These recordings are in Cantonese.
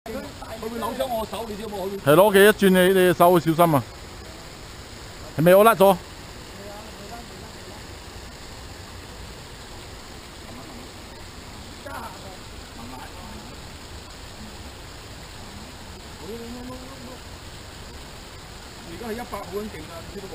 佢會扭傷我手，你知冇？ 係攞嘅一轉你手小心啊！係咪我甩咗？ 而家係100好撚勁啊！你知道冇？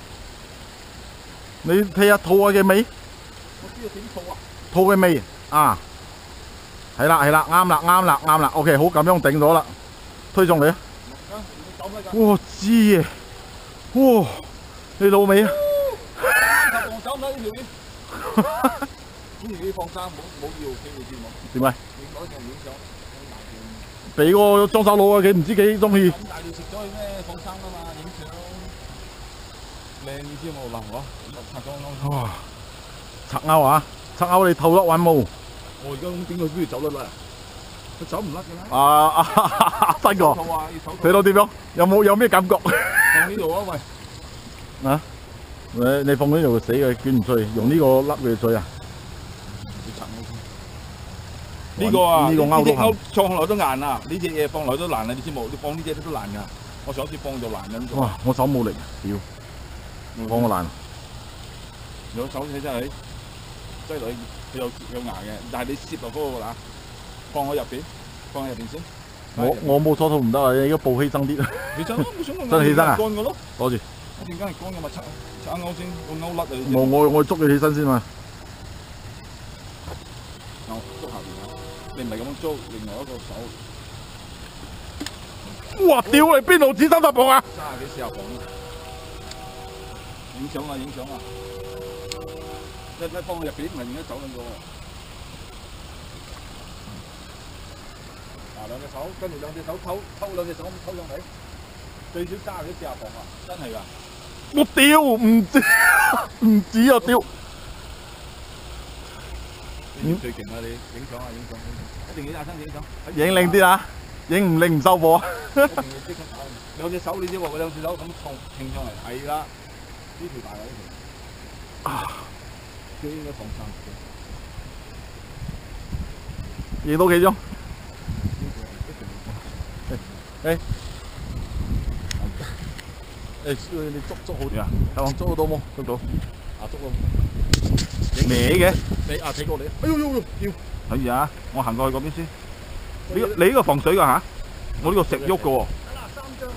你睇下兔嘅尾， 我知道點兔啊！ 兔嘅尾啊，係啦，啱啦 ，OK， 好咁樣頂咗啦，推上嚟啊！哇，知嘅，哇，你老味啊！ 我走唔甩呢條呢？呢條放生冇要嘅，你知冇？ 點解？ 你攞條影相， 俾個裝手佬啊，佢唔知幾中意。 咁大條食咗去咩？放生啊嘛，影相靚，你知冇？嗱我拆咗哇！拆鈎啊！拆鈎你透甩揾毛。 我而家咁點佢邊度走得甩啊？佢走唔甩嘅啦。 啊！新個，睇到點樣？有咩感覺？ 放呢度啊喂！ 啊？你放呢度死嘅，捲唔出去，用呢個笠佢水啊？ 呢個啊， 呢個勾都行， 放落都硬啊！呢隻嘢放落都爛啊！你知冇？你放呢隻都爛噶。我上次放就爛咁。 哇！我手冇力，屌！放個爛。 兩手你真係擠落去，佢有牙嘅，但係你攝落嗰個嗱，放喺入邊先。 我冇搓到唔得啊！你而家步起身啲。 起身咯，冇想真係起身啊！ 乾嘅咯。 攞住。 一陣間係乾嘅嘛，拆鈎先，個鈎甩啊！ 我捉佢起身先嘛。 捉下邊啊！你唔係咁樣捉，另外一個手。 哇！屌你邊度指30磅啊 ？30幾40磅啊！影相啊！一放喺入邊，唔係而家走緊咗。兩隻手，跟住兩隻手抽兩隻手咁抽上嚟，最少30幾40磅啊！真係㗎。 我屌唔止啊屌！ 最勁啊！你影相，一定要大聲影相。 影靚啲啊！影唔靚唔收貨啊！ 兩隻手你知喎，我兩隻手咁拼上嚟，係啦，呢條大位呢條。啊！佢應該放生。 影到幾張？你捉好啲啊！係嘛，捉到冇？捉到。 啊，捉到。 歪嘅。 你啊，睇過你。哎呦，跳！ 睇住啊！我行過去嗰邊先。你呢個防水㗎嚇？我呢個食喐㗎喎。 得啦，3張啊！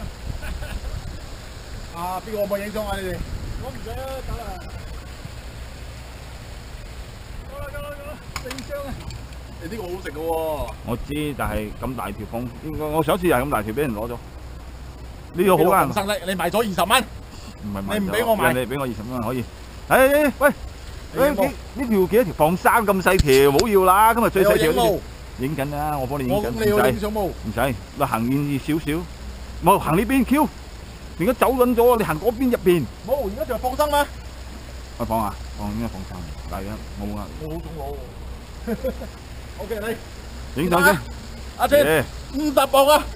啊，邊個可唔可以影相啊？你哋？我唔使啊，得啦。夠啦，4張啊！你呢個好食㗎喎。我知，但係咁大條放，我上次又係咁大條俾人攞咗。呢個好啱。 生力，你賣咗20蚊。 唔係賣。 你唔俾我賣？ 你俾我20蚊可以。喂！呢條幾多條放生咁細條，冇要啦。今日最細條呢條。影緊啦，我幫你影緊，唔使，唔使，你行遠少少，冇行呢邊 Q，而家走緊咗，你行嗰邊入邊。 冇，而家就係放生嘛。 放啊，應該放生，但係冇啊。 我好中攞喎。OK， 你影相先。 阿姐，50磅啊！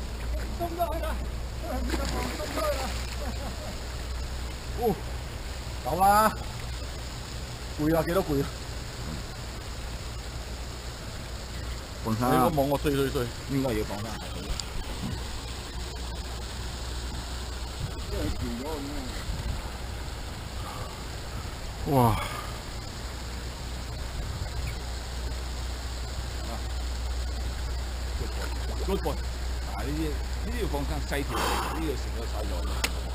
哦，夠啦，攰啊，幾多攰啊？ 放生。 你個網我碎，應該要放生。因為調咗咁樣。 哇！ Good boy，嗱呢啲要放生細條，呢個食咗細咗。